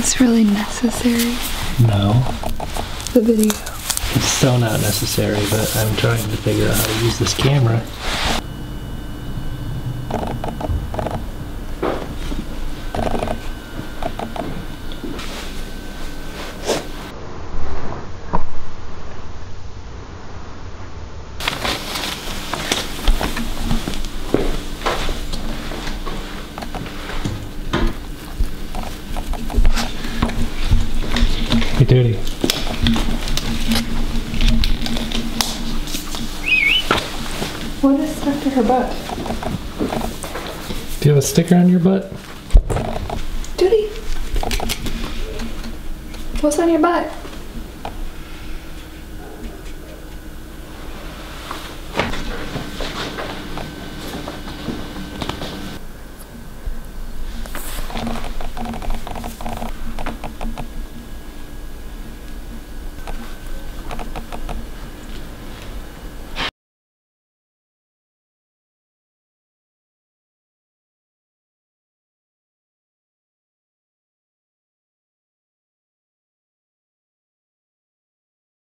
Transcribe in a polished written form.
this really necessary? No. The video. It's so not necessary, but I'm trying to figure out how to use this camera. Hey, Duty. What is stuck to her butt? Do you have a sticker on your butt? Duty! What's on your butt?